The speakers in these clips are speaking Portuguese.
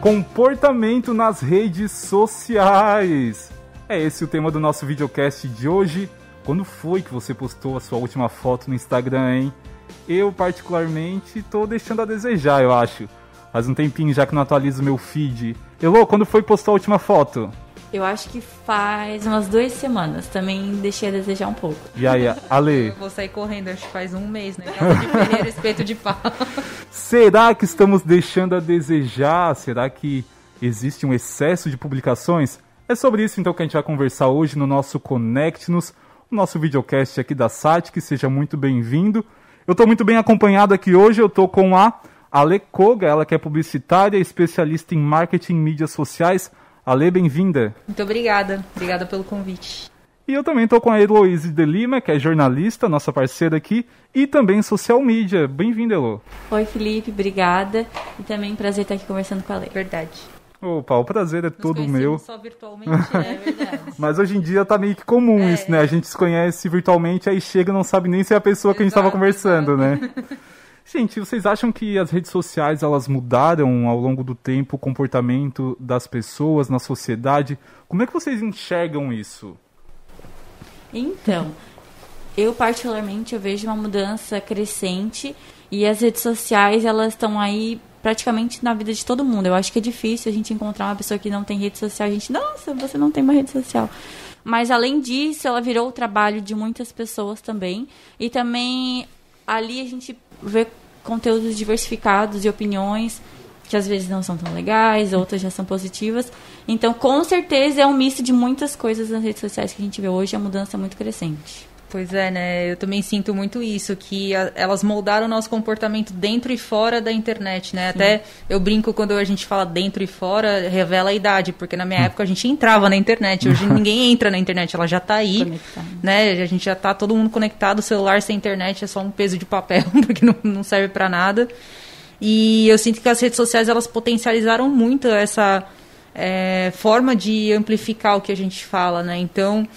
Comportamento nas redes sociais. É esse o tema do nosso videocast de hoje. Quando foi que você postou a sua última foto no Instagram, hein? Eu, particularmente, tô deixando a desejar, eu acho. Faz um tempinho já que não atualizo meu feed. Elô, quando foi que postou a última foto? Eu acho que faz umas 2 semanas. Também deixei a desejar um pouco. E aí, Ale? Eu vou sair correndo, acho que faz um mês, né? Casa de Ferreira, espeto de pau. Será que estamos deixando a desejar? Será que existe um excesso de publicações? É sobre isso então que a gente vai conversar hoje no nosso Conecte-nos, o nosso videocast aqui da Satic. Seja muito bem-vindo. Eu estou muito bem acompanhado aqui hoje. Eu estou com a Ale Koga, ela que é publicitária, especialista em marketing e mídias sociais. Ale, bem-vinda. Muito obrigada. Obrigada pelo convite. E eu também estou com a Heloíse de Lima, que é jornalista, nossa parceira aqui, e também social media. Bem-vinda, Elo. Oi, Felipe, obrigada. E também prazer estar aqui conversando com a Ale. Verdade. Opa, o prazer é todo meu. Só virtualmente, né? É verdade. Mas hoje em dia tá meio que comum isso, né? A gente se conhece virtualmente, aí chega e não sabe nem se é a pessoa que a gente estava conversando, né? Gente, vocês acham que as redes sociais, elas mudaram ao longo do tempo o comportamento das pessoas na sociedade? Como é que vocês enxergam isso? Então, eu particularmente eu vejo uma mudança crescente e as redes sociais, elas estão aí praticamente na vida de todo mundo. Eu acho que é difícil a gente encontrar uma pessoa que não tem rede social. A gente, nossa, você não tem uma rede social. Mas, além disso, ela virou o trabalho de muitas pessoas também. E também, ali a gente vê conteúdos diversificados e opiniões que às vezes não são tão legais, outras já são positivas. Então, com certeza, é um misto de muitas coisas nas redes sociais que a gente vê hoje. A mudança é muito crescente. Pois é, né? Eu também sinto muito isso, que elas moldaram o nosso comportamento dentro e fora da internet, né? Sim. Até eu brinco quando a gente fala dentro e fora, revela a idade, porque na minha época a gente entrava na internet, hoje ninguém entra na internet, ela já tá aí, conectado, né? A gente já tá todo mundo conectado, o celular sem internet é só um peso de papel, porque não serve para nada. E eu sinto que as redes sociais, elas potencializaram muito essa forma de amplificar o que a gente fala, né? Então,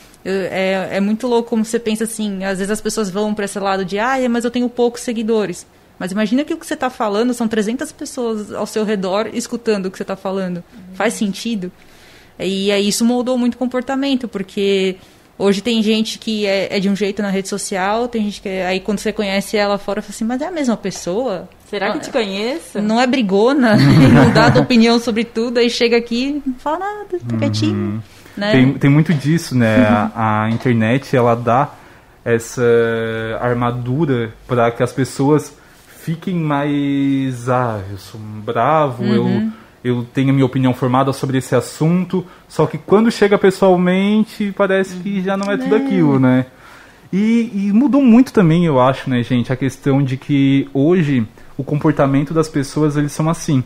é muito louco como você pensa assim, às vezes as pessoas vão para esse lado de, mas eu tenho poucos seguidores. Mas imagina que o que você está falando, são 300 pessoas ao seu redor escutando o que você está falando. Faz sentido? E aí isso moldou muito o comportamento, porque hoje tem gente que é de um jeito na rede social, tem gente que aí quando você conhece ela fora, fala assim, mas é a mesma pessoa? Será que eu te conheço? Não é brigona, não dá opinião sobre tudo, aí chega aqui e não fala nada, tá quietinho. Né? Tem muito disso, né? A internet, ela dá essa armadura para que as pessoas fiquem mais... eu sou bravo, eu tenho a minha opinião formada sobre esse assunto, só que quando chega pessoalmente, parece que já não é tudo aquilo, né? E mudou muito também, eu acho, né, gente? A questão de que hoje o comportamento das pessoas, eles são assim...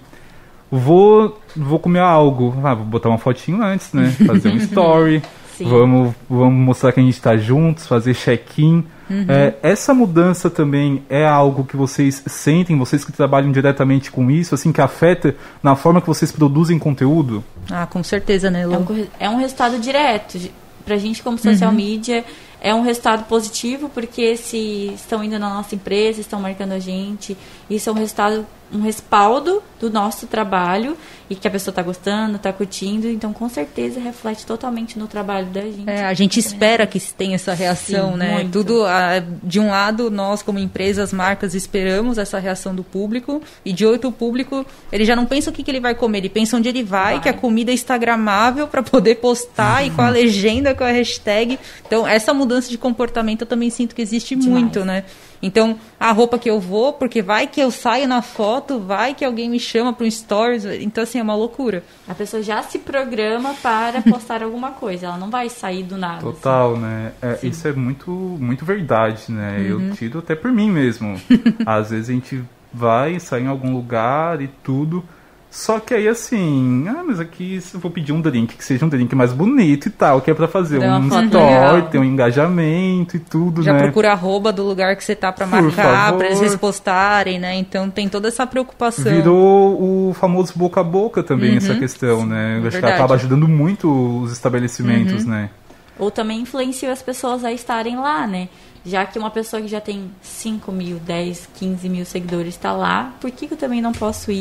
Vou comer algo. Vou botar uma fotinho antes, né? Fazer um story. Vamos mostrar que a gente está juntos, fazer check-in. Essa mudança também é algo que vocês sentem, vocês que trabalham diretamente com isso, assim, que afeta na forma que vocês produzem conteúdo? Com certeza, né, Lu? É um resultado direto. Pra gente, como social media, é um resultado positivo, porque se estão indo na nossa empresa, estão marcando a gente, isso é um respaldo do nosso trabalho e que a pessoa está gostando, está curtindo, então com certeza reflete totalmente no trabalho da gente. A gente espera que tenha essa reação, né? Muito. Tudo, de um lado, nós como empresas, marcas, esperamos essa reação do público, e de outro, o público, ele já não pensa o que ele vai comer, ele pensa onde ele vai. Que a comida é instagramável para poder postar e com a legenda, com a hashtag. Então, essa mudança de comportamento eu também sinto que existe muito, né? Então, a roupa que eu vou, porque vai que eu saio na foto, vai que alguém me chama para um stories. Então, assim, é uma loucura. A pessoa já se programa para postar alguma coisa. Ela não vai sair do nada. Total, assim, né? Isso é muito, muito verdade, né? Eu tiro até por mim mesmo. Às vezes a gente vai sair em algum lugar e tudo... Só que aí assim, mas aqui eu vou pedir um drink, que seja um drink mais bonito e tal, que é pra fazer um story, ter um engajamento e tudo, já né? Já procura a arroba do lugar que você tá pra marcar, pra eles repostarem, né? Então tem toda essa preocupação. Virou o famoso boca a boca também, essa questão, né? Eu acho que acaba ajudando muito os estabelecimentos, né? Ou também influencia as pessoas a estarem lá, né? Já que uma pessoa que já tem 5 mil, 10, 15 mil seguidores está lá, por que eu também não posso ir?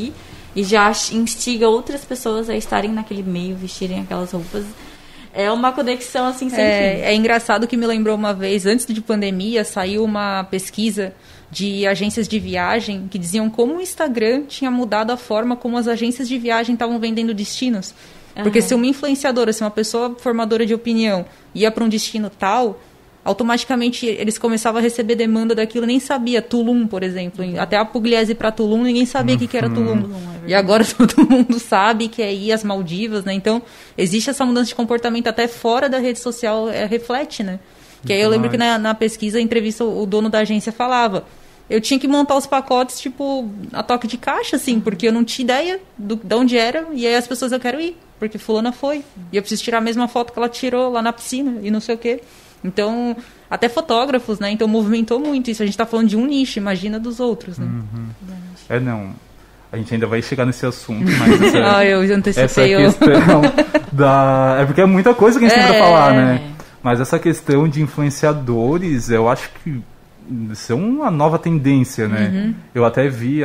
e já instiga outras pessoas a estarem naquele meio, vestirem aquelas roupas. É uma conexão assim sem fim. É engraçado que me lembrou uma vez, antes de pandemia, saiu uma pesquisa de agências de viagem que diziam como o Instagram tinha mudado a forma como as agências de viagem estavam vendendo destinos. Porque se uma influenciadora, se uma pessoa formadora de opinião ia para um destino tal, automaticamente eles começavam a receber demanda daquilo, nem sabia. Tulum, por exemplo. Até a Pugliese para Tulum, ninguém sabia o que era Tulum. E agora todo mundo sabe que é ir às Maldivas, né? Então, existe essa mudança de comportamento até fora da rede social, reflete, né? Que aí eu lembro que na pesquisa, a entrevista, o dono da agência falava... Eu tinha que montar os pacotes, tipo, a toque de caixa, assim, porque eu não tinha ideia de onde era. E aí as pessoas, eu quero ir, porque fulana foi. E eu preciso tirar a mesma foto que ela tirou lá na piscina e não sei o quê. Então, até fotógrafos, né? Então, movimentou muito isso. A gente tá falando de um nicho, imagina dos outros, né? Não. A gente ainda vai chegar nesse assunto, mas essa, eu antecipei. Essa questão da... É porque é muita coisa que a gente tem pra falar, né? Mas essa questão de influenciadores, eu acho que são uma nova tendência, né? Eu até vi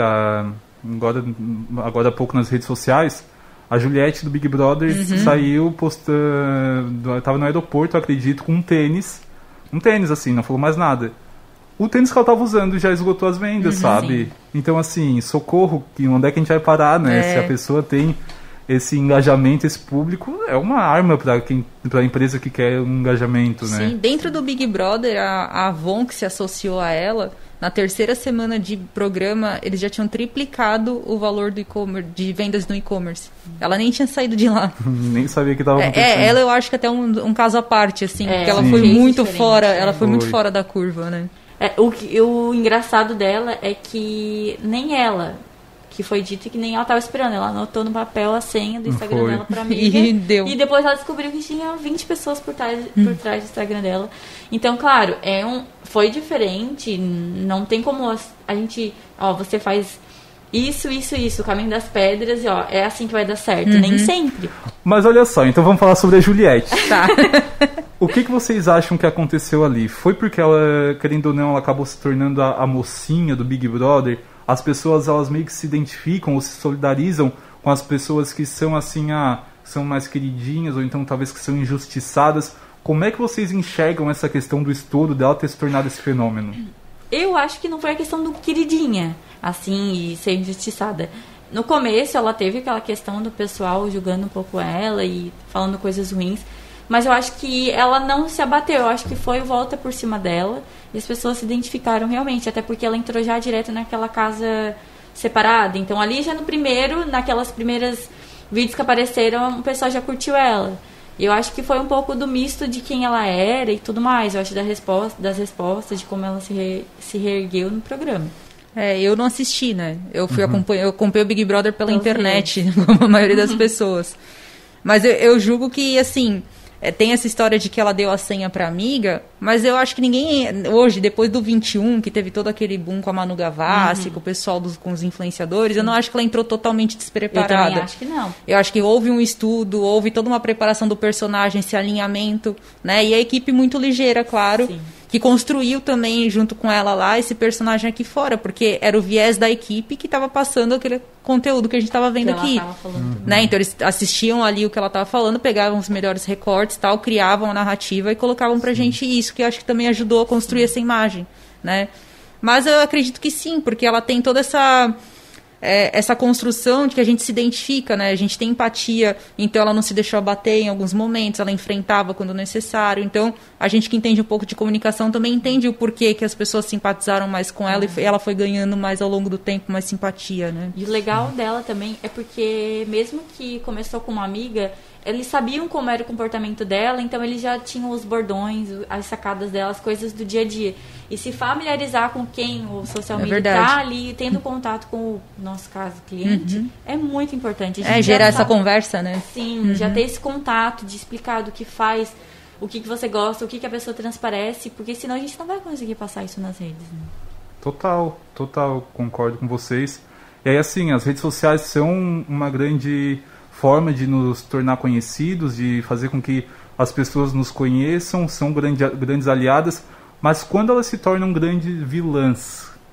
agora há pouco nas redes sociais, a Juliette do Big Brother saiu postando, estava no aeroporto, eu acredito, com um tênis assim, não falou mais nada. O tênis que ela estava usando já esgotou as vendas, sabe? Sim. Então, assim, socorro, onde é que a gente vai parar, né? Se a pessoa tem esse engajamento, esse público, é uma arma para a empresa que quer um engajamento, né? Sim, dentro do Big Brother, a Avon, que se associou a ela, na terceira semana de programa, eles já tinham triplicado o valor do e-commerce, de vendas no e-commerce. Ela nem tinha saído de lá. Nem sabia que estava acontecendo. Ela eu acho que até um caso à parte, assim, porque ela foi muito fora, ela foi muito fora da curva, né? O engraçado dela é que nem ela... que foi dito que nem ela estava esperando. Ela anotou no papel a senha do Instagram dela pra amiga. E depois ela descobriu que tinha 20 pessoas por trás do Instagram dela. Então, claro, foi diferente. Não tem como a gente... você faz isso, o caminho das pedras e é assim que vai dar certo. Nem sempre. Mas olha só, então vamos falar sobre a Juliette. Tá. O que vocês acham que aconteceu ali? Foi porque ela, querendo ou não, ela acabou se tornando a mocinha do Big Brother? As pessoas, elas meio que se identificam ou se solidarizam com as pessoas que são assim, são mais queridinhas ou então talvez que são injustiçadas. Como é que vocês enxergam essa questão do estouro dela ter se tornado esse fenômeno? Eu acho que não foi a questão do queridinha, assim, e ser injustiçada. No começo, ela teve aquela questão do pessoal julgando um pouco ela e falando coisas ruins. Mas eu acho que ela não se abateu. Eu acho que foi volta por cima dela. E as pessoas se identificaram realmente. Até porque ela entrou já direto naquela casa separada. Então ali já naquelas primeiras vídeos que apareceram, o pessoal já curtiu ela. E eu acho que foi um pouco do misto de quem ela era e tudo mais. Eu acho das respostas, de como ela se reergueu no programa. Eu não assisti, né? Eu acompanhei o Big Brother pela internet, como a maioria das pessoas. Mas eu julgo que, assim... tem essa história de que ela deu a senha pra amiga, mas eu acho que ninguém... Hoje, depois do 21, que teve todo aquele boom com a Manu Gavassi, com o pessoal com os influenciadores, eu não acho que ela entrou totalmente despreparada. Eu também acho que não. Eu acho que houve um estudo, houve toda uma preparação do personagem, esse alinhamento, né? E a equipe muito ligeira, claro. Sim. Que construiu também, junto com ela lá, esse personagem aqui fora, porque era o viés da equipe que estava passando aquele conteúdo que a gente estava vendo aqui. Né? Então, eles assistiam ali o que ela estava falando, pegavam os melhores recortes, tal, criavam a narrativa e colocavam pra gente isso, que eu acho que também ajudou a construir essa imagem, né? Mas eu acredito que sim, porque ela tem toda essa construção de que a gente se identifica, né? A gente tem empatia, então ela não se deixou abater em alguns momentos, ela enfrentava quando necessário. Então, a gente que entende um pouco de comunicação também entende o porquê que as pessoas simpatizaram mais com ela e ela foi ganhando mais ao longo do tempo, mais simpatia, né? E o legal dela também é porque, mesmo que começou com uma amiga, eles sabiam como era o comportamento dela, então eles já tinham os bordões, as sacadas dela, as coisas do dia a dia. E se familiarizar com quem o social media está ali, tendo contato com o nosso caso, cliente, é muito importante. Gerar essa conversa, né? Sim, já ter esse contato de explicar do que faz, o que você gosta, o que a pessoa transparece, porque senão a gente não vai conseguir passar isso nas redes, né? Total, concordo com vocês. E aí, assim, as redes sociais são uma grande forma de nos tornar conhecidos, de fazer com que as pessoas nos conheçam, são grandes aliadas, mas quando elas se tornam grandes vilãs,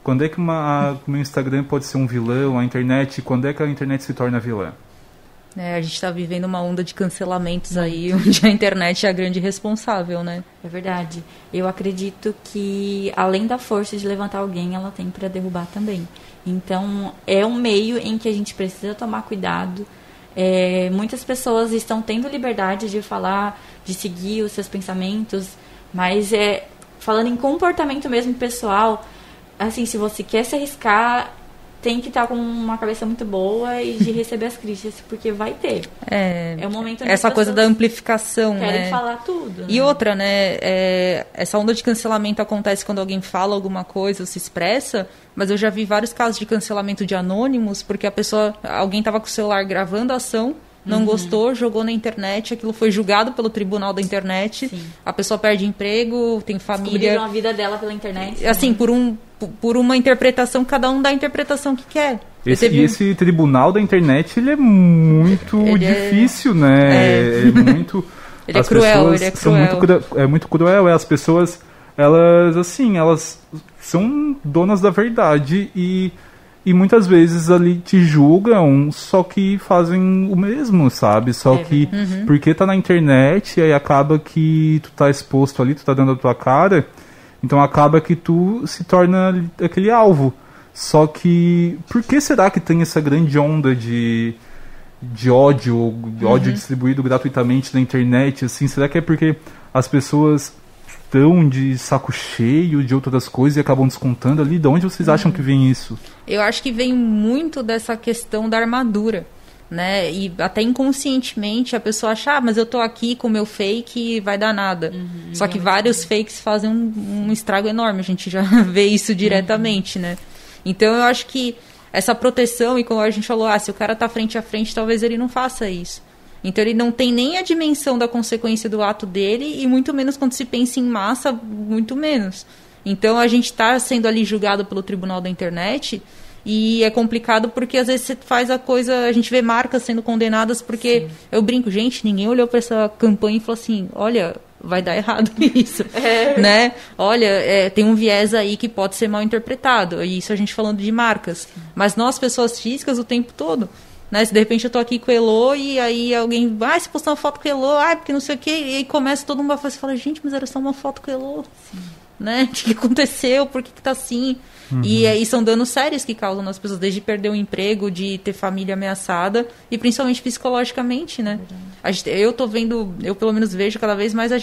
Quando é que o meu Instagram pode ser um vilão, a internet, quando é que a internet se torna vilã? A gente está vivendo uma onda de cancelamentos aí, onde a internet é a grande responsável, né? É verdade. Eu acredito que, além da força de levantar alguém, ela tem para derrubar também. Então, é um meio em que a gente precisa tomar cuidado. Muitas pessoas estão tendo liberdade de falar, de seguir os seus pensamentos, mas falando em comportamento mesmo pessoal, assim, se você quer se arriscar, tem que estar com uma cabeça muito boa e de receber as críticas, porque vai ter. É o momento onde essa coisa da amplificação, querem né? falar tudo. E né? outra, né? Essa onda de cancelamento acontece quando alguém fala alguma coisa ou se expressa, mas eu já vi vários casos de cancelamento de anônimos, porque alguém estava com o celular gravando a ação, não gostou, jogou na internet, aquilo foi julgado pelo tribunal da internet, Sim. A pessoa perde emprego, tem família... Descobriram a vida dela pela internet. Assim, por uma interpretação, cada um dá a interpretação que quer. Esse tribunal da internet, ele é muito difícil, né? Muito... Ele é cruel, ele é cruel. É muito cruel, as pessoas, elas são donas da verdade e muitas vezes ali te julgam, só que fazem o mesmo, sabe? Só que porque tá na internet, aí acaba que tu tá exposto ali, tu tá dando a tua cara, então acaba que tu se torna aquele alvo. Só que por que será que tem essa grande onda de ódio distribuído gratuitamente na internet? Assim, será que é porque as pessoas estão de saco cheio de outras coisas e acabam descontando ali? De onde vocês acham que vem isso? Eu acho que vem muito dessa questão da armadura, né? E até inconscientemente a pessoa acha, mas eu tô aqui com o meu fake e vai dar nada. Só que vários fakes fazem um estrago enorme, a gente já vê isso diretamente, né? Então eu acho que essa proteção, e como a gente falou, se o cara tá frente a frente, talvez ele não faça isso. Então ele não tem nem a dimensão da consequência do ato dele, e muito menos quando se pensa em massa, muito menos. Então a gente está sendo ali julgado pelo tribunal da internet, e é complicado porque às vezes você faz a coisa, a gente vê marcas sendo condenadas porque, eu brinco, gente, ninguém olhou para essa campanha e falou assim, olha, vai dar errado isso, né? Olha, tem um viés aí que pode ser mal interpretado, e isso a gente falando de marcas, mas nós, pessoas físicas, o tempo todo, né? Se de repente eu tô aqui com o Elô e aí alguém vai se postar uma foto com o Elô, porque não sei o quê, e aí começa todo mundo a falar, gente, mas era só uma foto com o Elô, né? O que aconteceu? Por que tá assim? E aí são danos sérios que causam nas pessoas, desde perder o emprego, de ter família ameaçada, e principalmente psicologicamente, né? Eu tô vendo, eu pelo menos vejo cada vez mais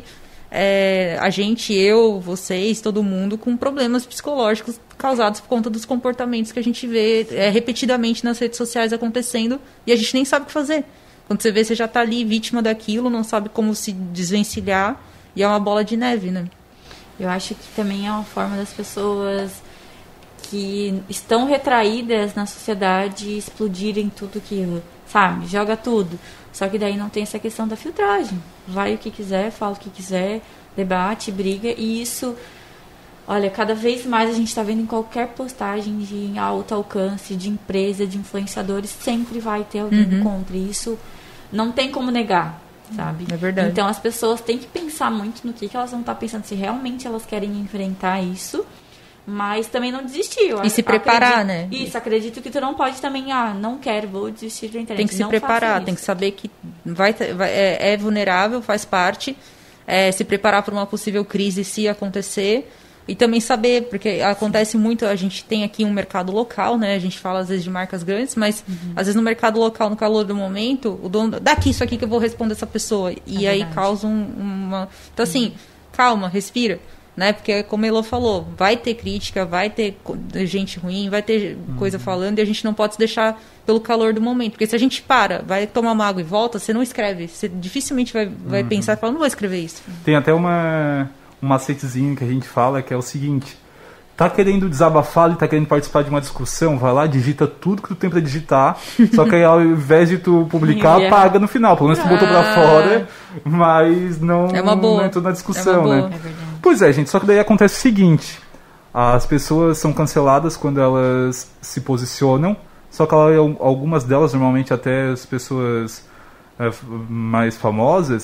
eu, vocês, todo mundo, com problemas psicológicos causados por conta dos comportamentos que a gente vê repetidamente nas redes sociais acontecendo, e a gente nem sabe o que fazer. Quando você vê, você já tá ali vítima daquilo, não sabe como se desvencilhar, e é uma bola de neve, né? Eu acho que também é uma forma das pessoas que estão retraídas na sociedade explodirem tudo aquilo, sabe? Joga tudo. Só que daí não tem essa questão da filtragem. Vai o que quiser, fala o que quiser, debate, briga, e isso, olha, cada vez mais a gente está vendo em qualquer postagem de alto alcance, de empresa, de influenciadores, sempre vai ter alguém contra. E isso não tem como negar, sabe? É verdade. Então as pessoas têm que pensar muito no que elas vão estar pensando, se realmente elas querem enfrentar isso, mas também não desistir. E se preparar, né? Isso, acredito que tu não pode também, não quero, vou desistir da internet. Tem que se preparar, tem que saber que é vulnerável, faz parte, se preparar para uma possível crise se acontecer, e também saber, porque acontece muito, a gente tem aqui um mercado local, né? A gente fala às vezes de marcas grandes, mas às vezes no mercado local, no calor do momento, o dono, daqui isso aqui que eu vou responder essa pessoa, e aí causa uma... Então assim, calma, respira. Né? Porque, como a Elô falou, vai ter crítica, vai ter gente ruim, vai ter coisa falando, e a gente não pode se deixar pelo calor do momento. Porque se a gente vai tomar uma água e volta, você não escreve. Você dificilmente vai pensar e falar, não vou escrever isso. Tem até um macetezinho que a gente fala, que é o seguinte: tá querendo desabafar e tá querendo participar de uma discussão, vai lá, digita tudo que tu tem pra digitar, só que aí ao invés de tu publicar, apaga no final. Pelo menos tu botou pra fora, mas não entrou na discussão, né? É verdade. Pois é, gente, só que daí acontece o seguinte: as pessoas são canceladas quando elas se posicionam, só que algumas delas, normalmente até as pessoas mais famosas,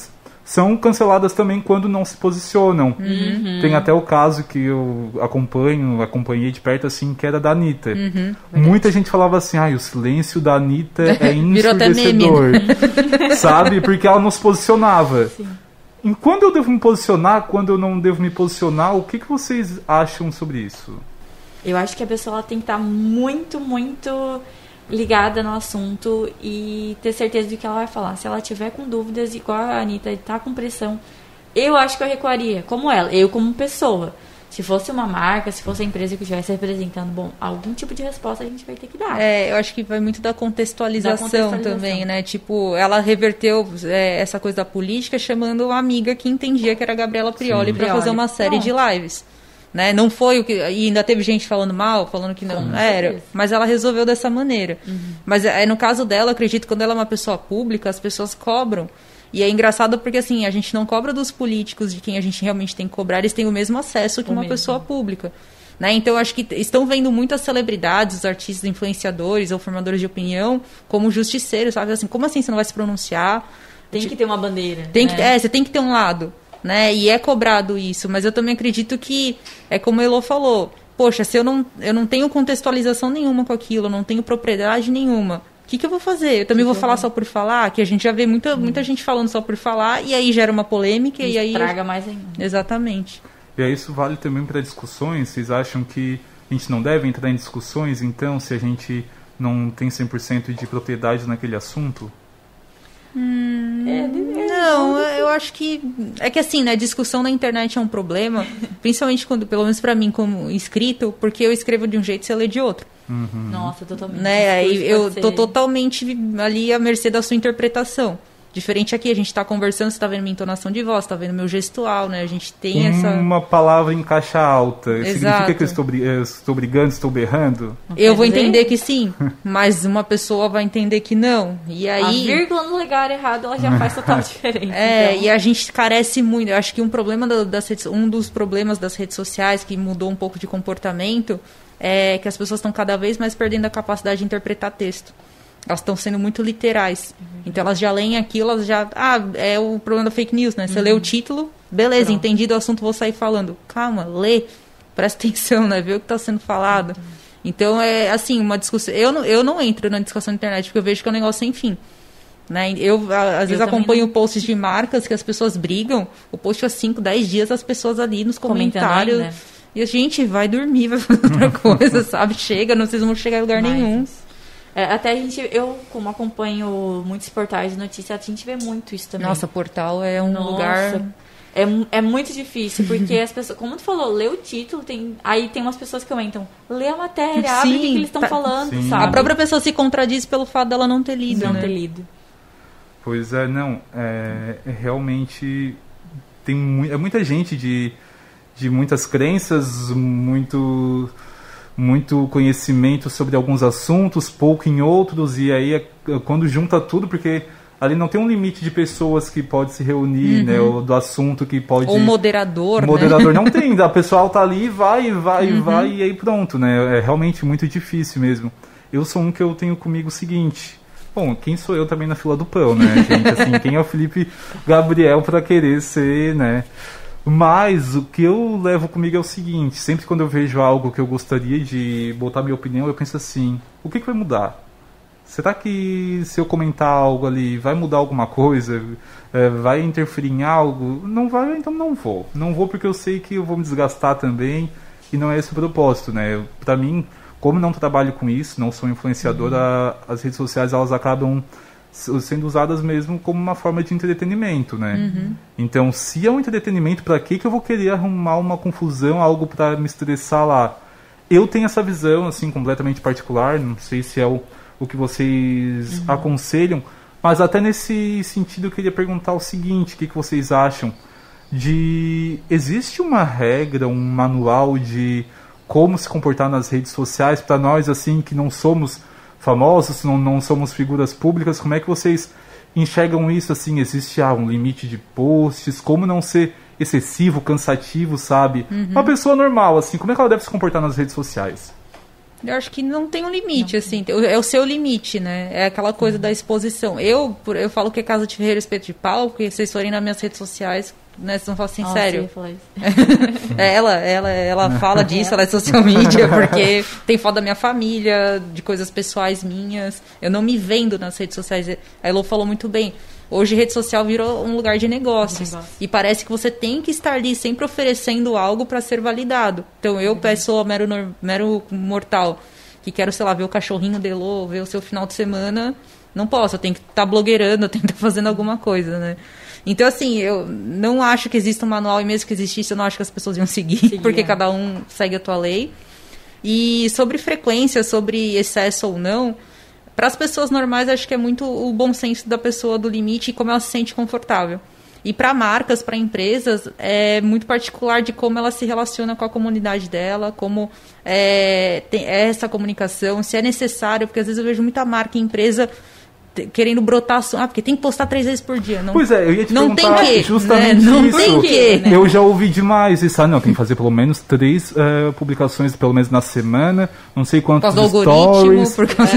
são canceladas também quando não se posicionam. Tem até o caso que eu acompanhei de perto, assim, que era da Anitta. Muita gente falava assim, o silêncio da Anitta é ensurdecedor. Sabe? Porque ela não se posicionava. Sim. E quando eu devo me posicionar, quando eu não devo me posicionar, o que vocês acham sobre isso? Eu acho que a pessoa ela tem que estar muito, muito ligada no assunto e ter certeza do que ela vai falar. Se ela tiver com dúvidas, igual a Anitta, e tá com pressão, eu acho que eu recuaria, como ela, eu como pessoa. Se fosse uma marca, se fosse a empresa que estivesse representando, algum tipo de resposta a gente vai ter que dar. Eu acho que vai muito da contextualização também, né? Tipo, ela reverteu essa coisa da política chamando uma amiga que entendia que era a Gabriela Prioli para fazer uma série de lives. Né? Não foi o que... E ainda teve gente falando mal, falando que não era. Mas ela resolveu dessa maneira. Mas no caso dela, eu acredito que quando ela é uma pessoa pública, as pessoas cobram. E é engraçado porque, assim, a gente não cobra dos políticos, de quem a gente realmente tem que cobrar, eles têm o mesmo acesso que uma pessoa pública. Né? Então, acho que estão vendo muitas celebridades, os artistas, influenciadores ou formadores de opinião como justiceiros, sabe? Assim, como assim você não vai se pronunciar? Tem que ter uma bandeira. Você tem que ter um lado. Né? E é cobrado isso, mas eu também acredito que é como a Elô falou, poxa, se eu não tenho contextualização nenhuma com aquilo, eu não tenho propriedade nenhuma, o que eu vou fazer? Eu também vou falar só por falar, que a gente já vê muita gente falando só por falar, e aí gera uma polêmica, e aí... Estraga mais ainda. Exatamente. E aí isso vale também para discussões? Vocês acham que a gente não deve entrar em discussões, então, se a gente não tem 100% de propriedade naquele assunto? Não, eu acho que... É que assim, né, discussão na internet é um problema, principalmente quando, pelo menos pra mim como escrito, porque eu escrevo de um jeito e você lê de outro. Nossa, totalmente. Né? Aí eu tô totalmente ali à mercê da sua interpretação. Diferente aqui, a gente tá conversando, você tá vendo minha entonação de voz, tá vendo meu gestual, né? A gente tem Uma palavra em caixa alta. Exato. Significa que eu estou brigando, estou berrando? Eu vou entender que sim, mas uma pessoa vai entender que não. E aí... A vírgula no lugar errado, ela já faz total diferença. Então... E a gente carece muito. Eu acho que um dos problemas das redes sociais que mudou um pouco de comportamento é que as pessoas estão cada vez mais perdendo a capacidade de interpretar texto. Elas estão sendo muito literais. Então elas já leem aquilo, elas já... é o problema da fake news, né? Você lê o título, beleza, entendido o assunto, vou sair falando. Calma, lê, presta atenção, né? Vê o que está sendo falado. Então é assim, uma discussão... Eu não entro na discussão na internet, porque eu vejo que é um negócio sem fim. Né? Eu às vezes acompanho posts de marcas que as pessoas brigam, o post há 5, 10 dias, as pessoas ali nos comentários... Aí, né? E a gente vai dormir, vai fazer outra coisa, sabe? Chega, não vocês vão chegar em lugar nenhum. Até eu, como acompanho muitos portais de notícias, a gente vê muito isso também. Nossa, portal é um lugar... É muito difícil, porque as pessoas, como tu falou, lê o título, aí tem umas pessoas que comentam, lê a matéria, abre o que eles estão falando, sabe? A própria pessoa se contradiz pelo fato dela não ter lido, Não ter lido. Pois é, realmente tem muita gente de muitas crenças, muito conhecimento sobre alguns assuntos, pouco em outros, e aí quando junta tudo, porque ali não tem um limite de pessoas que pode se reunir, né, ou do assunto que pode... Ou moderador, moderador, né? Não tem, a pessoa tá ali, vai, e aí pronto, né, é realmente muito difícil mesmo. Eu sou um que eu tenho comigo o seguinte... Bom, quem sou eu também na fila do pão, né, gente? Assim, quem é o Felipe Gabriel para querer ser, né? Mas o que eu levo comigo é o seguinte, sempre quando eu vejo algo que eu gostaria de botar minha opinião, eu penso assim, o que vai mudar? Será que se eu comentar algo ali, vai mudar alguma coisa? Vai interferir em algo? Não vai, então não vou. Não vou porque eu sei que eu vou me desgastar também e não é esse o propósito, né? Pra mim, como não trabalho com isso, não sou influenciador, as redes sociais elas acabam sendo usadas mesmo como uma forma de entretenimento, né? Então, se é um entretenimento, para que eu vou querer arrumar uma confusão, algo para me estressar lá? Eu tenho essa visão, assim, completamente particular, não sei se é o que vocês aconselham, mas até nesse sentido eu queria perguntar o seguinte, o que vocês acham existe uma regra, um manual de como se comportar nas redes sociais para nós, assim, que não somos famosos, não somos figuras públicas? Como é que vocês enxergam isso, assim? Existe um limite de posts? Como não ser excessivo, cansativo, sabe? Uma pessoa normal, assim, como é que ela deve se comportar nas redes sociais? Eu acho que não tem um limite, assim, é o seu limite, né? É aquela coisa da exposição. Eu falo que é casa de ferreiro, espeto de pau, porque vocês forem nas minhas redes sociais, né, vocês vão falar assim, sério. Ela fala disso, ela é social media, porque tem foto da minha família, de coisas pessoais minhas. Eu não me vendo nas redes sociais. A Elô falou muito bem. Hoje, rede social virou um lugar de negócios. E parece que você tem que estar ali sempre oferecendo algo para ser validado. Então, eu, pessoa mero mortal, que quero, sei lá, ver o cachorrinho da Elô, ver o seu final de semana, não posso. Eu tenho que estar blogueirando, eu tenho que estar fazendo alguma coisa, né? Então, assim, eu não acho que exista um manual, e mesmo que existisse, eu não acho que as pessoas iam seguir porque cada um segue a tua lei. E sobre frequência, sobre excesso ou não... Para as pessoas normais, acho que é muito o bom senso da pessoa, do limite e como ela se sente confortável. E para marcas, para empresas, é muito particular de como ela se relaciona com a comunidade dela, como tem essa comunicação, se é necessário, porque às vezes eu vejo muita marca e empresa querendo brotar, porque tem que postar 3 vezes por dia. Não, pois é, eu ia te não perguntar tem que, justamente né? Não isso. tem que, né? Eu já ouvi demais isso. Não, tem que fazer pelo menos 3 publicações, pelo menos na semana, não sei quantos stories,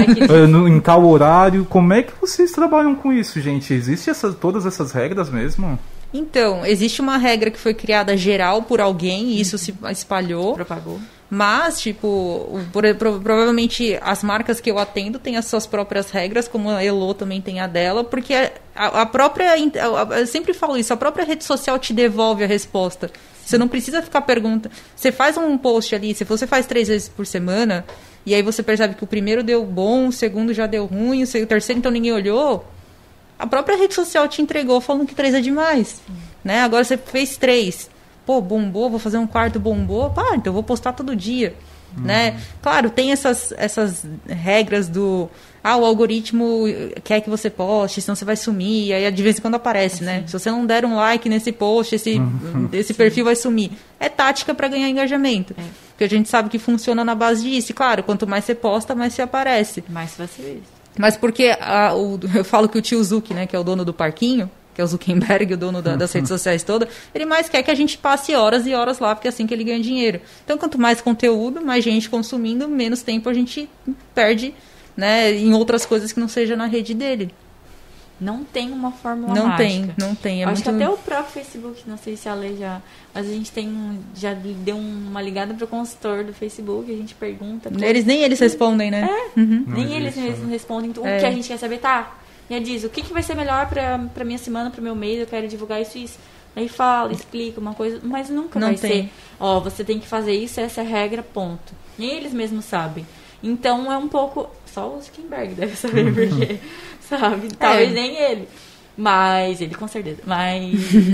em tal horário. Como é que vocês trabalham com isso, gente? Existem todas essas regras mesmo? Então, existe uma regra que foi criada geral por alguém e isso se espalhou. Propagou. Mas, tipo, provavelmente as marcas que eu atendo têm as suas próprias regras, como a Elô também tem a dela, porque a própria... Eu sempre falo isso, a própria rede social te devolve a resposta. Você não precisa ficar perguntando. Você faz um post ali, se você faz 3 vezes por semana, e aí você percebe que o primeiro deu bom, o segundo já deu ruim, o terceiro então ninguém olhou, a própria rede social te entregou falando que 3 é demais. Né? Agora você fez 3. Pô, bombou, vou fazer um quarto, bombou. Então eu vou postar todo dia. Né? Claro, tem essas regras do... o algoritmo quer que você poste, senão você vai sumir. Aí de vez em quando aparece, né? Se você não der um like nesse post, esse perfil vai sumir. É tática para ganhar engajamento. Porque a gente sabe que funciona na base disso. E claro, quanto mais você posta, mais você aparece. Mais vai ser isso. Mas porque eu falo que o tio Zuck, né, que é o dono do parquinho, que é o Zuckerberg, o dono das redes sociais todas, ele mais quer que a gente passe horas e horas lá, porque é assim que ele ganha dinheiro. Então, quanto mais conteúdo, mais gente consumindo, menos tempo a gente perde, né, em outras coisas que não seja na rede dele. Não tem uma fórmula mágica. Não tem. Acho que até o próprio Facebook, não sei se a lei já... Mas a gente já deu uma ligada para o consultor do Facebook, a gente pergunta... Nem eles respondem, né? Nem eles mesmos respondem. O que a gente quer saber, já diz, o que vai ser melhor pra minha semana, pro meu mês, eu quero divulgar isso e isso. Aí fala, explica uma coisa, mas nunca vai ser, você tem que fazer isso, essa é a regra, ponto. Nem eles mesmos sabem. Então é um pouco, só o Zuckerberg deve saber, porque, sabe, talvez nem ele. Mas, ele com certeza, mas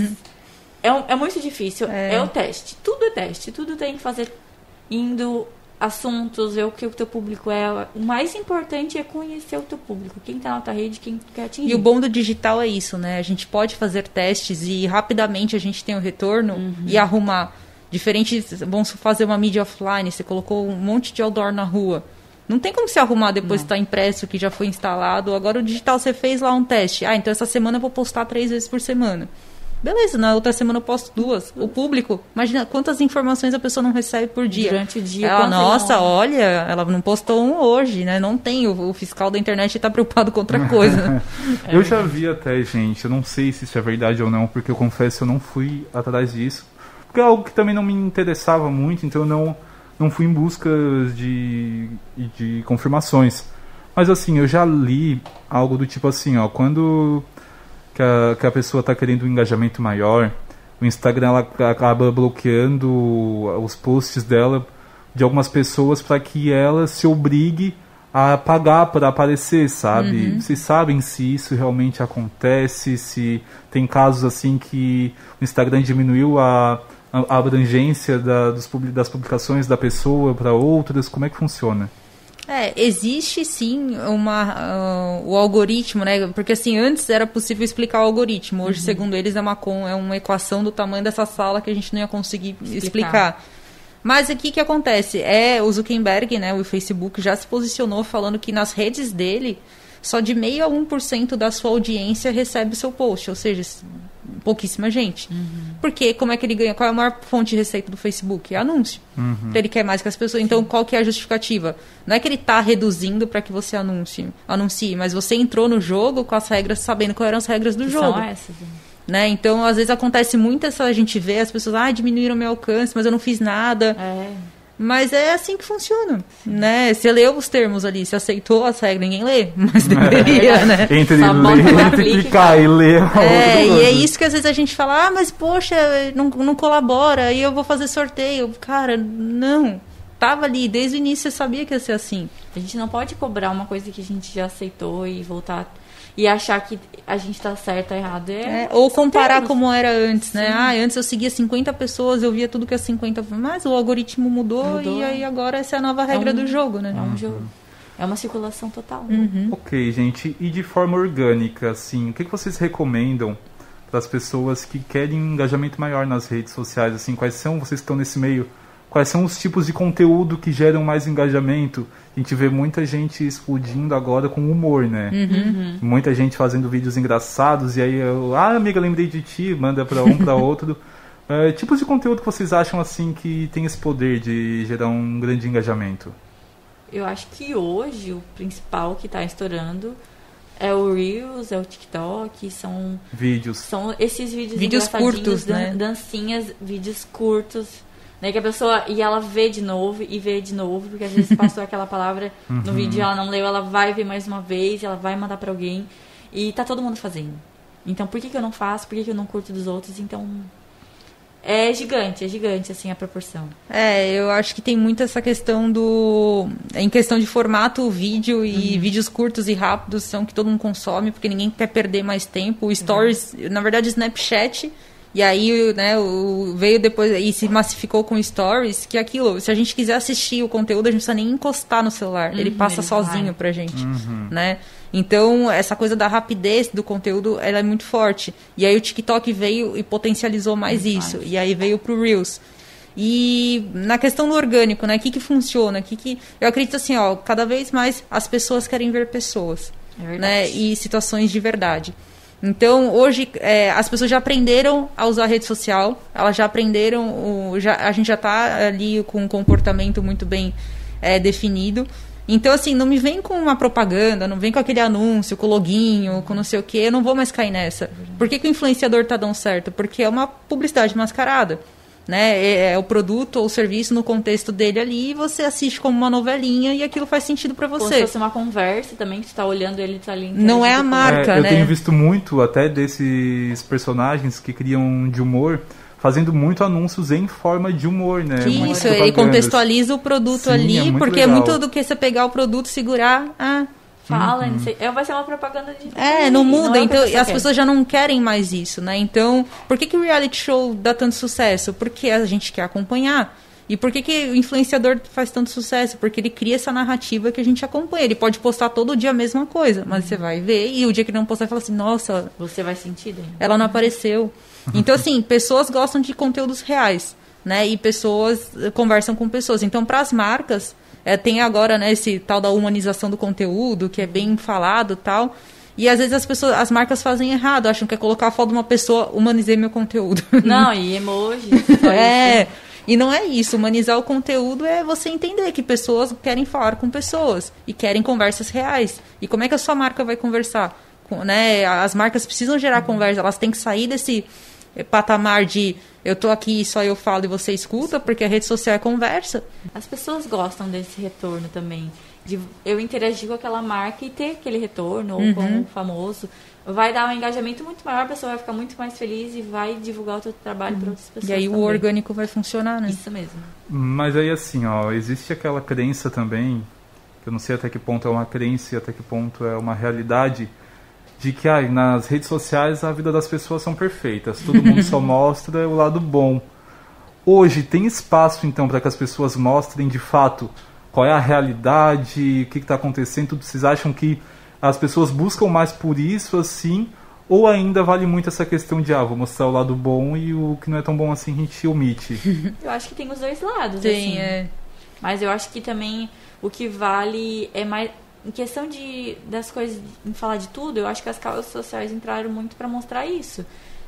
é muito difícil, é o teste. Tudo é teste, tudo tem que fazer indo... assuntos, ver o que o teu público é. O mais importante é conhecer o teu público. Quem tá na tua rede, quem quer atingir. E o bom do digital é isso, né? A gente pode fazer testes e rapidamente a gente tem o retorno e arrumar. Diferente, vamos fazer uma mídia offline, você colocou um monte de outdoor na rua. Não tem como se arrumar depois que está impresso, que já foi instalado. Agora o digital você fez lá um teste. Então essa semana eu vou postar 3 vezes por semana. Beleza, na outra semana eu posto 2. O público, imagina quantas informações a pessoa não recebe por dia. Durante o dia. Olha, ela não postou um hoje, né? Não tem, o fiscal da internet está preocupado com outra coisa. Eu já vi até, gente, eu não sei se isso é verdade ou não, porque eu confesso, eu não fui atrás disso. Porque é algo que também não me interessava muito, então eu não fui em busca de confirmações. Mas assim, eu já li algo do tipo assim, quando... Que a pessoa está querendo um engajamento maior, o Instagram ela acaba bloqueando os posts dela de algumas pessoas para que ela se obrigue a pagar para aparecer, sabe? Vocês sabem se isso realmente acontece, se tem casos assim que o Instagram diminuiu a abrangência das publicações da pessoa para outras, como é que funciona? Existe sim o algoritmo, né? Porque assim, antes era possível explicar o algoritmo. Hoje, segundo eles, é uma equação do tamanho dessa sala que a gente não ia conseguir explicar. Mas aqui o que acontece? O Zuckerberg, né? O Facebook já se posicionou falando que nas redes dele, só de 0,5% a 1% da sua audiência recebe o seu post. Ou seja, Pouquíssima gente. Porque como é que ele ganha? Qual é a maior fonte de receita do Facebook? É anúncio. Então, ele quer mais que as pessoas. Então, qual que é a justificativa? Não é que ele está reduzindo para que você anuncie, mas você entrou no jogo com as regras, sabendo quais eram as regras do jogo. São essas. Né? Então, às vezes acontece muito essa, a gente vê as pessoas, diminuíram meu alcance, mas eu não fiz nada. Mas é assim que funciona, né? Você leu os termos ali, você aceitou as regras, ninguém lê, mas deveria, né? Entre clicar e ler. E é isso que às vezes a gente fala, mas poxa, não colabora, e eu vou fazer sorteio. Cara, não. Tava ali, desde o início você sabia que ia ser assim. A gente não pode cobrar uma coisa que a gente já aceitou e voltar... E achar que a gente tá certo ou errado. Ou comparar como era antes, né? Antes eu seguia 50 pessoas, eu via tudo que as 50... Mas o algoritmo mudou. E aí agora essa é a nova regra do jogo, né? É um jogo. É uma circulação total. Ok, gente. E de forma orgânica, assim, o que vocês recomendam para as pessoas que querem um engajamento maior nas redes sociais? Assim, quais são, vocês que estão nesse meio, quais são os tipos de conteúdo que geram mais engajamento? A gente vê muita gente explodindo agora com humor, né? Muita gente fazendo vídeos engraçados, e aí, amiga, lembrei de ti, manda para um, para outro. Tipos de conteúdo que vocês acham, assim, que tem esse poder de gerar um grande engajamento? Eu acho que hoje o principal que está estourando é o Reels, é o TikTok, são... Vídeos. São esses vídeos curtos, né? Dancinhas, vídeos curtos... Né, que a pessoa, e ela vê de novo, porque às vezes passou aquela palavra no vídeo e ela não leu, ela vai ver mais uma vez, ela vai mandar pra alguém, e tá todo mundo fazendo. Então, por que eu não faço? Por que eu não curto dos outros? Então, é gigante, assim, a proporção. Eu acho que tem muito essa questão em questão de formato, vídeo e vídeos curtos e rápidos são que todo mundo consome, porque ninguém quer perder mais tempo. O Stories, na verdade, o Snapchat... E aí, né, veio depois e se massificou com Stories, que aquilo, se a gente quiser assistir o conteúdo, a gente não precisa nem encostar no celular. Ele passa sozinho pra gente, né? Então, essa coisa da rapidez do conteúdo, ela é muito forte. E aí o TikTok veio e potencializou mais isso. E aí veio pro Reels. E na questão do orgânico, né, o que funciona? Eu acredito assim, cada vez mais as pessoas querem ver pessoas, né, e situações de verdade. Então, hoje, as pessoas já aprenderam a usar a rede social, elas já aprenderam, a gente já está ali com um comportamento muito bem definido. Então, assim, não me vem com uma propaganda, não vem com aquele anúncio, com loginho, com não sei o quê, eu não vou mais cair nessa. Por que o influenciador está dando certo? Porque é uma publicidade mascarada. Né? É o produto ou o serviço no contexto dele ali, e você assiste como uma novelinha e aquilo faz sentido pra você. Como se fosse uma conversa também, que você tá olhando ele, tá ali. Não é a marca, né? Eu tenho visto muito até desses personagens que criam de humor, fazendo muito anúncios em forma de humor, né? Isso, ele contextualiza o produto ali, porque legal. É muito do que você pegar o produto, segurar, fala, não sei, vai ser uma propaganda de... não muda, não então as pessoas já não querem mais isso, né? Então, por que o reality show dá tanto sucesso? Porque a gente quer acompanhar. E por que o influenciador faz tanto sucesso? Porque ele cria essa narrativa que a gente acompanha. Ele pode postar todo dia a mesma coisa, mas você vai ver, e o dia que ele não postar, fala assim, nossa... Você vai sentir, né? Ela não apareceu. Então, assim, pessoas gostam de conteúdos reais, né? E pessoas conversam com pessoas. Então, para as marcas... tem agora, né, esse tal da humanização do conteúdo, que é bem falado e tal. E às vezes as marcas fazem errado, acham que é colocar a foto de uma pessoa, humanizei meu conteúdo. Não, e emoji. E não é isso. Humanizar o conteúdo é você entender que pessoas querem falar com pessoas e querem conversas reais. E como é que a sua marca vai conversar? Né? As marcas precisam gerar conversa, elas têm que sair desse patamar de eu tô aqui e só eu falo e você escuta, porque a rede social é conversa. As pessoas gostam desse retorno também, de eu interagir com aquela marca e ter aquele retorno, ou com o famoso, vai dar um engajamento muito maior, a pessoa vai ficar muito mais feliz e vai divulgar o teu trabalho para outras pessoas. E aí também. O orgânico vai funcionar, né? Isso mesmo. Mas aí assim, existe aquela crença também, que eu não sei até que ponto é uma crença e até que ponto é uma realidade, de que nas redes sociais a vida das pessoas são perfeitas, todo mundo só mostra o lado bom. Hoje tem espaço então para que as pessoas mostrem de fato qual é a realidade, o que está acontecendo? Vocês acham que as pessoas buscam mais por isso assim, ou ainda vale muito essa questão de vou mostrar o lado bom e o que não é tão bom assim a gente omite? Eu acho que tem os dois lados. Sim, assim. Mas eu acho que também o que vale é mais... Em questão das coisas, em falar de tudo, eu acho que as causas sociais entraram muito para mostrar isso.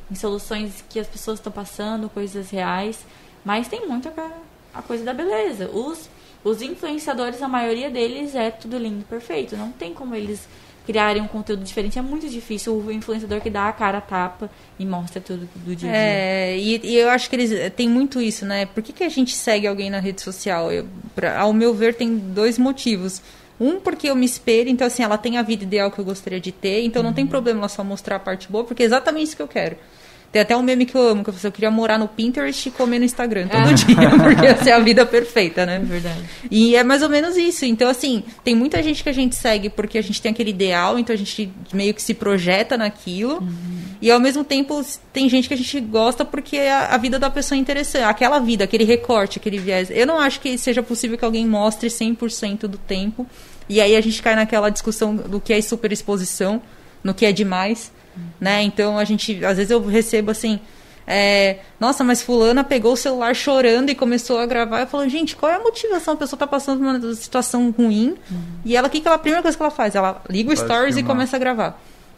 em soluções que as pessoas estão passando, coisas reais. Mas tem muito a coisa da beleza. Os influenciadores, a maioria deles é tudo lindo e perfeito. Não tem como eles criarem um conteúdo diferente. É muito difícil o influenciador que dá a cara a tapa e mostra tudo do dia a dia. E eu acho que eles têm muito isso, né? Por que a gente segue alguém na rede social? Ao meu ver, tem 2 motivos. Um, porque eu me espelho, então assim, ela tem a vida ideal que eu gostaria de ter, então não tem problema ela só mostrar a parte boa, porque é exatamente isso que eu quero. Tem até um meme que eu amo, que eu queria morar no Pinterest e comer no Instagram todo dia, porque essa é a vida perfeita, né? É verdade. E é mais ou menos isso. Então, assim, tem muita gente que a gente segue porque a gente tem aquele ideal, então a gente meio que se projeta naquilo. E, ao mesmo tempo, tem gente que a gente gosta porque a vida da pessoa é interessante. Aquela vida, aquele recorte, aquele viés. Eu não acho que seja possível que alguém mostre 100% do tempo. E aí a gente cai naquela discussão do que é superexposição, no que é demais. Né? Então, às vezes eu recebo assim, nossa, mas fulana pegou o celular chorando e começou a gravar. Eu falo, gente, qual é a motivação? A pessoa tá passando por uma situação ruim e ela, a primeira coisa que ela faz? Ela liga o stories e começa a gravar.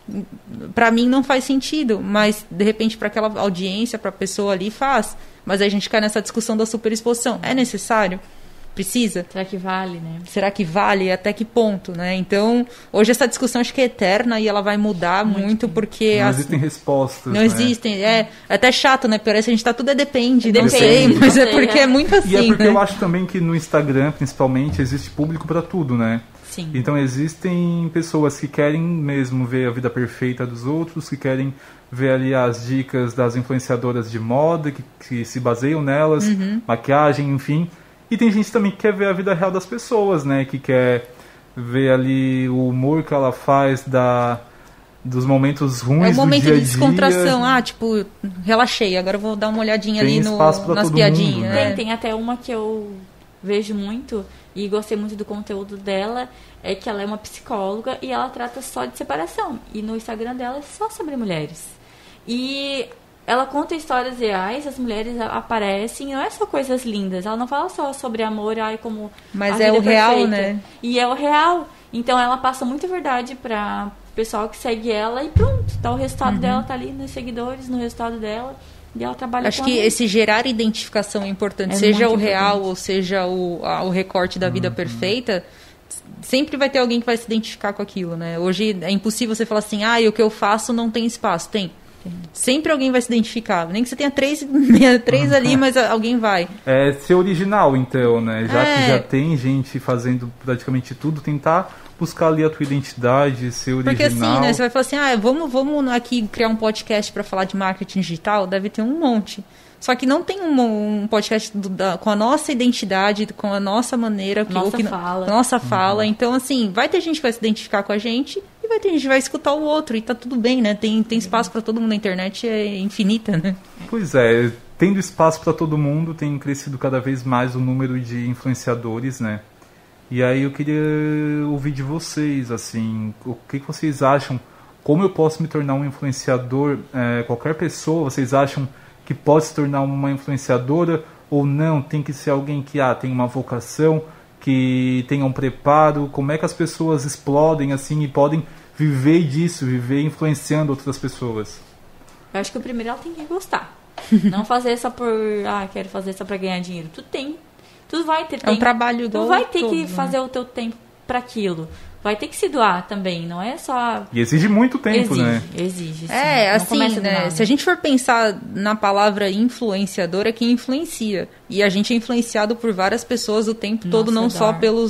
Pra mim não faz sentido, mas de repente para aquela audiência, pra pessoa ali faz. Mas aí a gente cai nessa discussão da superexposição. É necessário? Precisa? Será que vale, né? Será que vale? Até que ponto, né? Então, hoje essa discussão acho que é eterna e ela vai mudar muito porque... Não existem respostas, Não né? existem, é até chato, né? Parece que a gente tá tudo depende, Depende, não sei, mas não é sei, porque é muito assim, E é porque né? eu acho também que no Instagram, principalmente, existe público para tudo, né? Sim. Então existem pessoas que querem mesmo ver a vida perfeita dos outros, que querem ver ali as dicas das influenciadoras de moda, que se baseiam nelas, maquiagem, enfim. E tem gente também que quer ver a vida real das pessoas, né? Que quer ver ali o humor que ela faz dos momentos ruins do dia a dia. É um momento de descontração. Tipo, relaxei, agora eu vou dar uma olhadinha Tem ali espaço pra nas todo piadinhas. mundo, né? Tem até uma que eu vejo muito e gostei muito do conteúdo dela, é que ela é uma psicóloga e ela trata só de separação. E no Instagram dela é só sobre mulheres. E ela conta histórias reais, as mulheres aparecem, não é só coisas lindas, ela não fala só sobre amor, como Mas a é vida o real, perfeita. né? E é o real. Então ela passa muita verdade para o pessoal que segue ela e pronto, tá o resultado dela tá ali nos seguidores, no resultado dela. E ela trabalha Acho com que a esse gerar identificação é importante, É seja muito o real importante. ou seja o recorte da vida perfeita. Sempre vai ter alguém que vai se identificar com aquilo, né? Hoje é impossível você falar assim, o que eu faço não tem espaço. Tem. Sempre alguém vai se identificar. Nem que você tenha três ali, mas alguém vai. É ser original, então, né? Já que já tem gente fazendo praticamente tudo, tentar buscar ali a tua identidade, ser original. Porque assim, né? Você vai falar assim, vamos aqui criar um podcast para falar de marketing digital? Deve ter um monte. Só que não tem um podcast com a nossa identidade, com a nossa maneira. Nossa fala. Então, assim, vai ter gente que vai se identificar com a gente e vai ter gente que vai escutar o outro. E tá tudo bem, né? Tem espaço para todo mundo. A internet é infinita, né? Pois é, tendo espaço para todo mundo, tem crescido cada vez mais o número de influenciadores, né? E aí eu queria ouvir de vocês, assim, o que vocês acham? Como eu posso me tornar um influenciador? Qualquer pessoa, vocês acham que pode se tornar uma influenciadora ou não? Tem que ser alguém que tem uma vocação, que tenha um preparo? Como é que as pessoas explodem assim e podem viver disso, viver influenciando outras pessoas? Eu acho que o primeiro ela tem que gostar. Não fazer só por, quero fazer só pra ganhar dinheiro. Tu vai ter tempo. É um trabalho igual Tu vai ter todo, que né? fazer o teu tempo pra aquilo. Vai ter que se doar também, não é só... E exige muito tempo, né? Exige, sim. É, Não assim, começa do né? nada. Se a gente for pensar na palavra influenciador, é quem influencia. E a gente é influenciado por várias pessoas o tempo todo, não só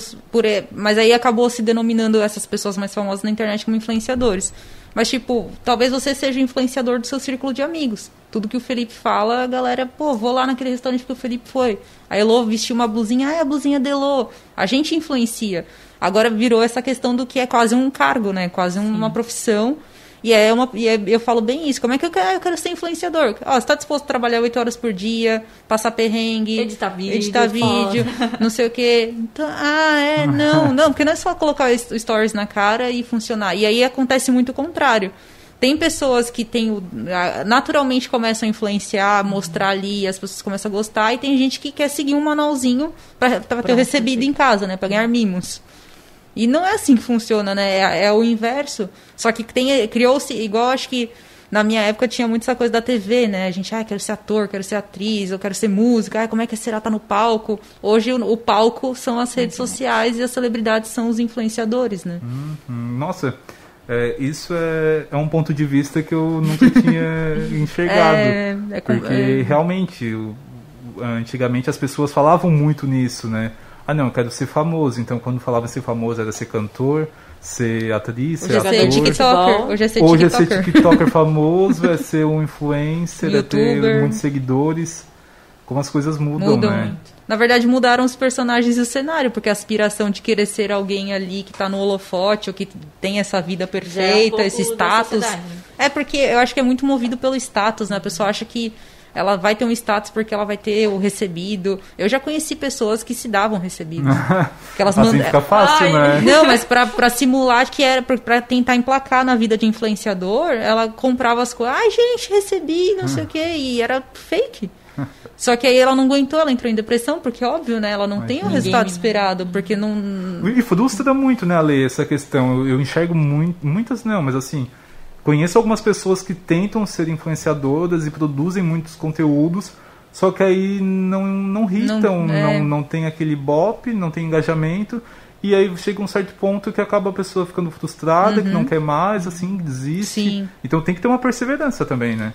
mas aí acabou se denominando essas pessoas mais famosas na internet como influenciadores. Mas, tipo, talvez você seja influenciador do seu círculo de amigos. Tudo que o Felipe fala, a galera, vou lá naquele restaurante que o Felipe foi. A Elô vestiu uma blusinha, é a blusinha da Elô. A gente influencia. Agora virou essa questão do que é quase um cargo, né? Quase uma profissão. E eu falo bem isso. Como é que eu quero ser influenciador? Você está disposto a trabalhar 8 horas por dia, passar perrengue, Editar vídeo, não sei o quê. Então, não, porque não é só colocar o stories na cara e funcionar. E aí acontece muito o contrário. Tem pessoas que naturalmente começam a influenciar, mostrar ali, as pessoas começam a gostar, e tem gente que quer seguir um manualzinho para ter recebido em casa, né? Para ganhar mimos. E não é assim que funciona, né? É o inverso. Só que criou-se, igual acho que na minha época tinha muito essa coisa da TV, né? A gente, quero ser ator, quero ser atriz, eu quero ser música, como é que será estar no palco? Hoje o palco são as redes sociais e as celebridades são os influenciadores, né? Nossa, isso é um ponto de vista que eu nunca tinha enxergado. Porque realmente, antigamente as pessoas falavam muito nisso, né? Não, eu quero ser famoso. Então, quando falava ser famoso, era ser cantor, ser atriz, ser ator. Hoje é ser TikToker. Hoje é ser TikToker famoso, é ser um influencer, YouTuber. É ter muitos seguidores. Como as coisas mudam, né? Na verdade, mudaram os personagens e o cenário, porque a aspiração de querer ser alguém ali que tá no holofote, ou que tem essa vida perfeita, esse status. Porque eu acho que é muito movido pelo status, né? A pessoa acha que ela vai ter um status porque ela vai ter o recebido. Eu já conheci pessoas que se davam recebidos. Que elas assim fica fácil, né? Não, mas pra simular que era pra tentar emplacar na vida de influenciador, ela comprava as coisas. Gente, recebi, não sei o quê. E era fake. Só que aí ela não aguentou, ela entrou em depressão, porque óbvio, né? Ela não tem o resultado esperado, porque não... E frustra muito, né, Ale, essa questão. Eu enxergo muitas não, mas assim... Conheço algumas pessoas que tentam ser influenciadoras e produzem muitos conteúdos, só que aí não hitam, não tem aquele ibope, não tem engajamento, e aí chega um certo ponto que acaba a pessoa ficando frustrada, que não quer mais, assim, desiste. Sim. Então tem que ter uma perseverança também, né?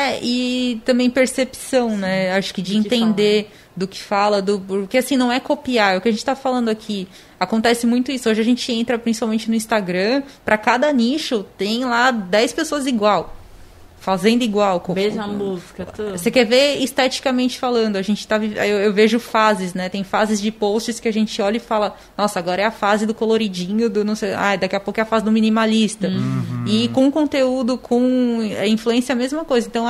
E também percepção, né? Acho que de entender do que fala, porque assim, não é copiar, é o que a gente tá falando aqui. Acontece muito isso. Hoje a gente entra principalmente no Instagram, para cada nicho tem lá 10 pessoas igual, fazendo igual. Mesma música, tudo. Você quer ver esteticamente falando, a gente eu vejo fases, né? Tem fases de posts que a gente olha e fala, nossa, agora é a fase do coloridinho, do não sei, daqui a pouco é a fase do minimalista. E com conteúdo, com influência, a mesma coisa. Então,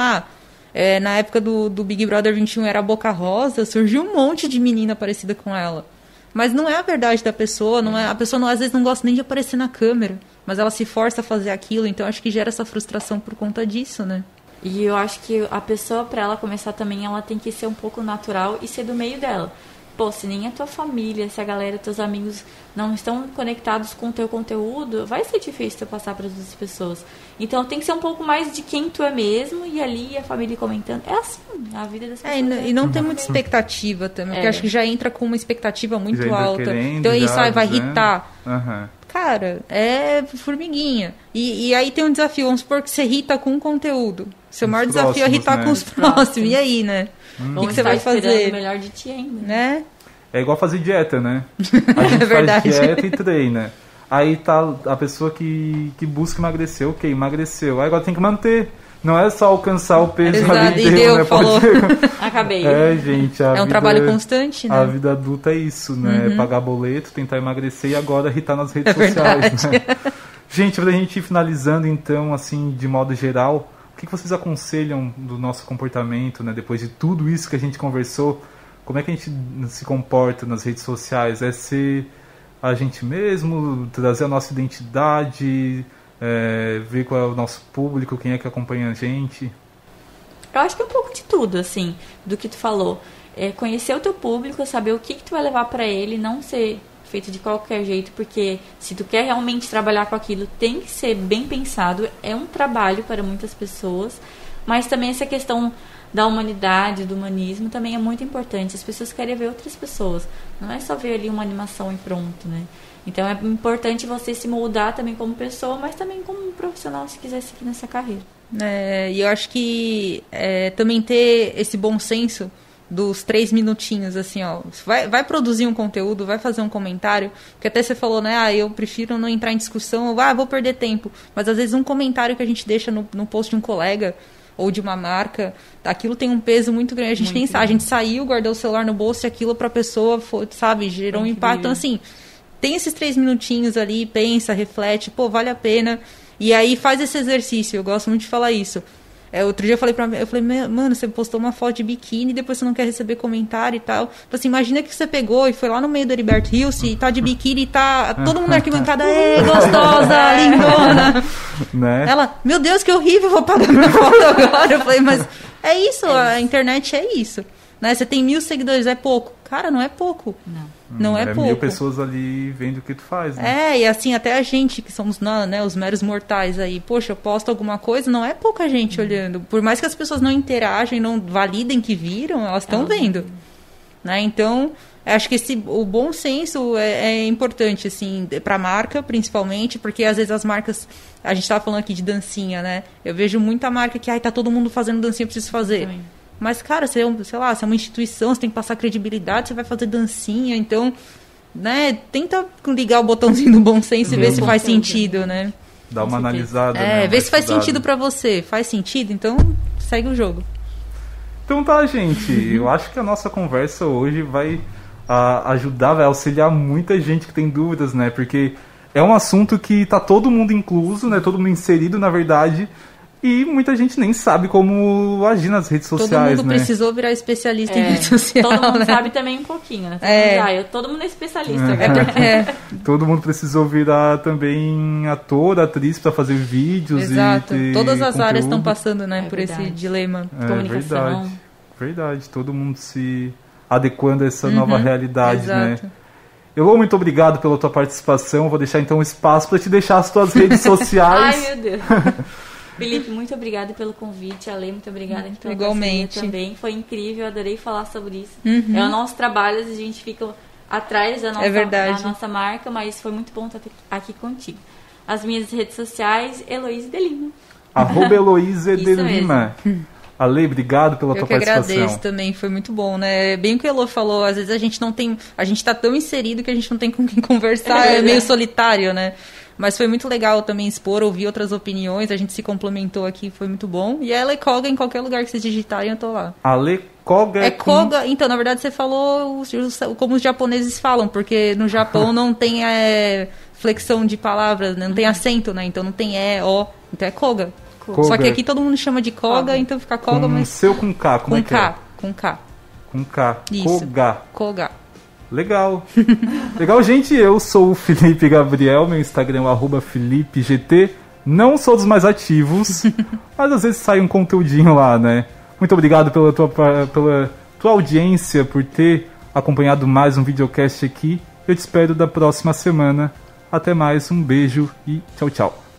na época do Big Brother 21 era a Boca Rosa, surgiu um monte de menina parecida com ela. Mas não é a verdade da pessoa, a pessoa às vezes não gosta nem de aparecer na câmera, mas ela se força a fazer aquilo, então acho que gera essa frustração por conta disso, né? E eu acho que a pessoa, pra ela começar também, ela tem que ser um pouco natural e ser do meio dela. Pô, se nem a tua família, se a galera, teus amigos não estão conectados com o teu conteúdo, vai ser difícil tu passar para outras pessoas. Então tem que ser um pouco mais de quem tu é mesmo, e ali a família comentando. É assim, a vida das pessoas. E não tem muita expectativa também, porque acho que já entra com uma expectativa muito alta. Então isso aí vai irritar. Cara, é formiguinha. E aí tem um desafio, vamos supor que você irrita com conteúdo. Seu maior desafio é irritar com os próximos. E aí, né? O que você vai fazer? O melhor de ti ainda. Né? É igual fazer dieta, né? A gente faz dieta e treina. Aí tá a pessoa que busca emagrecer, ok, emagreceu. Aí agora tem que manter. Não é só alcançar o peso ali inteiro, né? Falou. Acabei. Gente, um trabalho constante, né? A vida adulta é isso, né? Pagar boleto, tentar emagrecer e agora irritar nas redes sociais, né? Gente, pra gente ir finalizando, então, assim, de modo geral, o que vocês aconselham do nosso comportamento, né? Depois de tudo isso que a gente conversou, como é que a gente se comporta nas redes sociais? É ser a gente mesmo, trazer a nossa identidade, ver qual é o nosso público, quem é que acompanha a gente? Eu acho que é um pouco de tudo, assim, do que tu falou. Conhecer o teu público, saber o que tu vai levar pra ele, não ser feito de qualquer jeito, porque se tu quer realmente trabalhar com aquilo, tem que ser bem pensado. É um trabalho para muitas pessoas, mas também essa questão da humanidade, do humanismo, também é muito importante. As pessoas querem ver outras pessoas, não é só ver ali uma animação e pronto, né? Então é importante você se moldar também como pessoa, mas também como um profissional, se quiser seguir nessa carreira. E eu acho que também ter esse bom senso dos 3 minutinhos, assim, ó, vai produzir um conteúdo, vai fazer um comentário, porque até você falou, né, eu prefiro não entrar em discussão, vou perder tempo, mas às vezes um comentário que a gente deixa no post de um colega ou de uma marca, aquilo tem um peso muito grande, a gente nem sabe, a gente saiu, guardou o celular no bolso e aquilo pra pessoa, sabe, gerou um impacto, então assim, tem esses 3 minutinhos ali, pensa, reflete, vale a pena, e aí faz esse exercício, eu gosto muito de falar isso. Outro dia eu falei, mano, você postou uma foto de biquíni e depois você não quer receber comentário e tal. Então, assim, imagina que você pegou e foi lá no meio do Heriberto Hills e tá de biquíni e tá todo mundo arquibancada, gostosa, lindona. Né? Ela, meu Deus, que horrível, vou pagar minha foto agora. Eu falei, mas é isso, a internet é isso. Né? Você tem 1.000 seguidores, é pouco? Cara, não é pouco. Não é pouco. 1.000 pessoas ali vendo o que tu faz, né? E assim, até a gente, que somos, né, os meros mortais aí, poxa, eu posto alguma coisa, não é pouca gente olhando. Por mais que as pessoas não interagem, não validem que viram, elas estão vendo. Né? Então, acho que o bom senso é importante, assim, para a marca, principalmente, porque às vezes as marcas, a gente estava falando aqui de dancinha, né? Eu vejo muita marca que, tá todo mundo fazendo dancinha, eu preciso fazer. Também. Mas, cara, você é uma instituição, você tem que passar credibilidade, você vai fazer dancinha, então, né, tenta ligar o botãozinho do bom senso e ver se faz sentido, né? Dá uma analisada, né? Ver se faz sentido pra você. Faz sentido? Então, segue o jogo. Então tá, gente. Eu acho que a nossa conversa hoje vai ajudar, vai auxiliar muita gente que tem dúvidas, né? Porque é um assunto que tá todo mundo incluso, né? Todo mundo inserido, na verdade. E muita gente nem sabe como agir nas redes sociais, todo mundo precisou virar especialista em rede social. Todo mundo sabe também um pouquinho, né? Todo mundo é especialista. Todo mundo precisou virar também ator, atriz para fazer vídeos. Exato. E todas as conteúdo. áreas estão passando, né, por esse dilema. Comunicação. Verdade. Todo mundo se adequando a essa nova realidade, exato. né? Elô, muito obrigado pela tua participação. Vou deixar então um espaço para te deixar as tuas redes sociais. Ai, meu Deus. Felipe, muito obrigada pelo convite. Ale, muito obrigada pela Igualmente. Também. Foi incrível, adorei falar sobre isso. É o nosso trabalho, a gente fica atrás da nossa marca, mas foi muito bom estar aqui contigo. As minhas redes sociais, Heloísa de Lima. @Heloísa de Lima. Ale, obrigado pela tua participação. Eu que agradeço também, foi muito bom, né? Bem o que o Elô falou, às vezes a gente tá tão inserido que a gente não tem com quem conversar, é meio solitário, né? Mas foi muito legal também expor, ouvir outras opiniões, a gente se complementou aqui, foi muito bom. E a Ale Koga, em qualquer lugar que vocês digitarem, eu tô lá. Ale Koga Koga, então, na verdade você falou como os japoneses falam, porque no Japão não tem flexão de palavras, né? Não tem acento, né? Então não tem O, então é Koga. Só que aqui todo mundo chama de Koga, então fica Koga, mas... Seu com K, como é que é? Com K. Com K. Isso. Koga. Legal. Legal, gente. Eu sou o Felipe Gabriel. Meu Instagram é @FelipeGT. Não sou dos mais ativos, mas às vezes sai um conteúdinho lá, né? Muito obrigado pela tua audiência, por ter acompanhado mais um videocast aqui. Eu te espero da próxima semana. Até mais, um beijo e tchau, tchau.